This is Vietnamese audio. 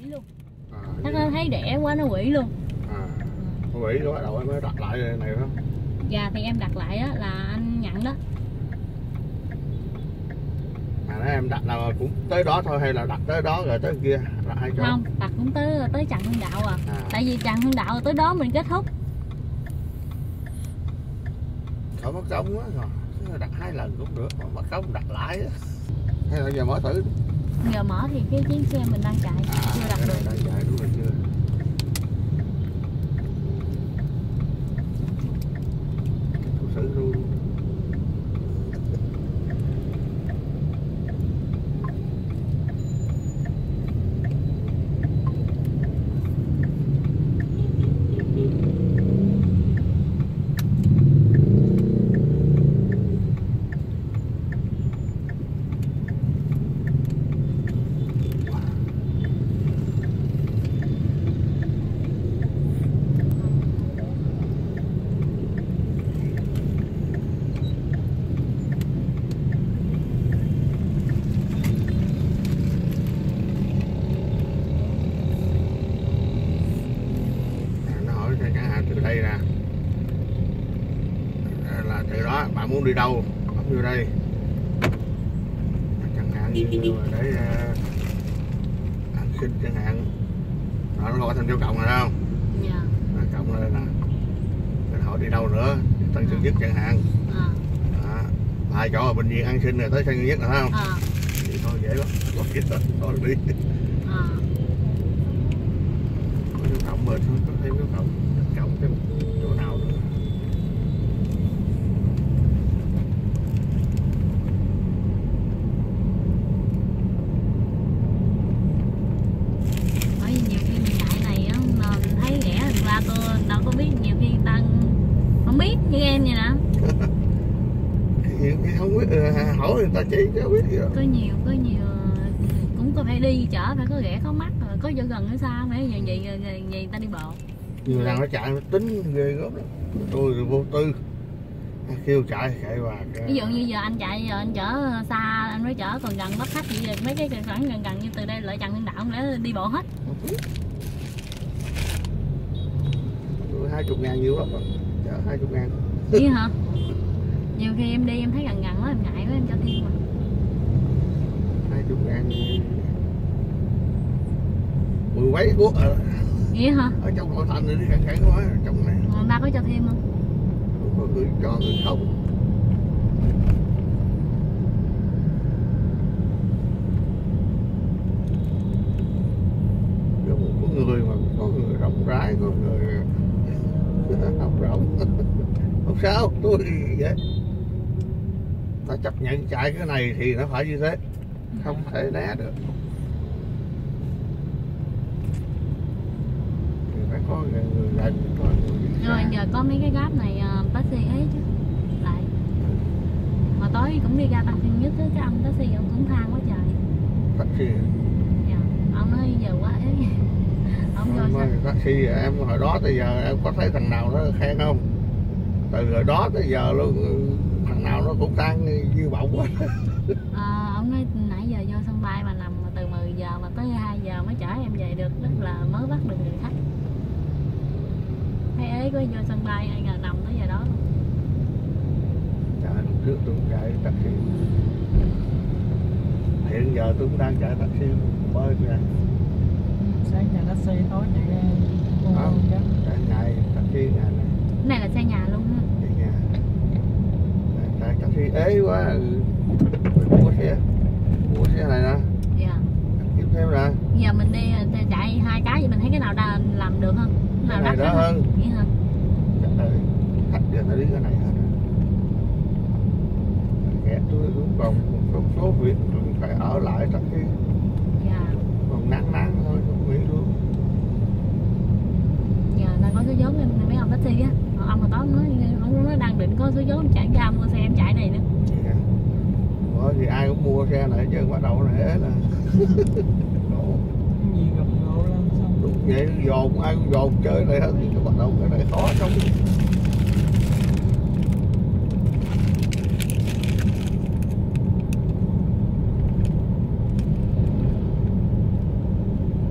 luôn. Nó thấy rẻ quá nó quỷ luôn. Nó quỷ rồi bắt đầu em mới đặt lại này đó. Dạ thì em đặt lại đó là anh nhận đó. Nói em đặt là cũng tới đó thôi hay là đặt tới đó rồi tới kia là hai chỗ? Không, đặt cũng tới Trần Hưng Đạo à. Tại vì Trần Hưng Đạo tới đó mình kết thúc. Khỏi mất công quá rồi. Đặt 2 lần cũng được, mất công đặt lại á. Hay là giờ mở thử? Giờ mở thì cái chuyến xe mình đang chạy chưa đặt được. Đang chạy đúng rồi chưa? Thử luôn. Đây nè là từ đó bạn muốn đi đâu bấm vô đây chẳng hạn như để ăn xin chẳng hạn đó, nó gọi thành dấu cộng rồi không? Dạ. Cộng đây nè mình hỏi đi đâu nữa Tân Sơn Nhất chẳng hạn. Đó. 2 chỗ ở bệnh viện ăn xin rồi tới Tân Sơn Nhất là phải không? Thì thôi dễ lắm thôi đi. Có dấu cộng rồi thôi có thêm dấu cộng thêm chỗ nào nữa. Bởi vì nhiều khi mình chạy này á, mình thấy rẻ thực ra tôi đâu có biết, nhiều khi ta không biết như em vậy nè. Không biết hỏi người ta chỉ cho biết gì đâu. Có nhiều cũng có phải đi chở phải có rẻ có mắc rồi có chỗ gần nữa sao phải vậy ta đi bộ. Nhiều lần nó chạy nó tính ghê gớm lắm. Tôi vô tư kêu chạy và ví dụ như giờ anh chạy giờ anh chở xa anh mới chở, còn gần bắt khách thì mấy cái khoảng gần như từ đây lại Trần Hưng Đạo để đi bộ hết. 20.000 nhiều lắm rồi. Chở 20.000. Vậy hả? Nhiều khi em đi em thấy gần quá em ngại quá em cho thêm mà. 20.000 10 mấy quốc Vậy hả? ở trong nội thành này đi cạn quá trong này. Người ta có cho thêm không? Có người cho người không. Có người mà có người rộng rãi, có người không rộng. Không sao, tôi vậy. Ta chấp nhận chạy cái này thì nó phải như thế, không thể né được. Phải có người gần, có người rồi giờ có mấy cái gáp này taxi ấy chứ lại mà tối cũng đi ra Tân Sơn Nhất cái ông taxi ông cũng than quá trời. Taxi? Dạ, ông nói giờ quá ấy. Ông vô taxi em hồi đó tới giờ em có thấy thằng nào nó khen không? Từ hồi đó tới giờ luôn thằng nào nó cũng than như bọng quá. Ông nói nãy giờ vô sân bay mà nằm từ 10 giờ mà tới 2 giờ mới chở em về được, rất là mới bắt được người khách. Thấy ấy có vô sân bay 2 giờ nằm tới giờ đó luôn. Trời, lúc trước tôi cũng chạy taxi. Hiện giờ tôi cũng đang chạy taxi bơi kìa. Sáng chạy taxi tối chạy chạy ngày taxi ngày này. Cái này là xe nhà luôn ha. Chạy nhà. Chạy taxi ế quá. Mua xe này nè. Dạ. Kiếm thêm nè. Giờ mình đi chạy 2 cái vậy mình thấy cái nào đã làm được không? Nào đắt hơn. Vậy hả? Trời, khách giờ nó đi cái này hết. Kẹt tôi cũng còn một số việc phải ở lại taxi. Dạ. Còn nắng thôi không nghĩ luôn. Giờ là có số vốn mấy ông taxi á, ông mà tối ông nói đang định có số vốn chạy ra mua xe em chạy này nữa. Yeah. Bởi vì ai cũng mua xe này chứ bắt đầu này là gì gặp gỗ lắm xong đúng vậy, dồn ai cũng dồn chơi này hết thì bắt đầu cái này khó sống.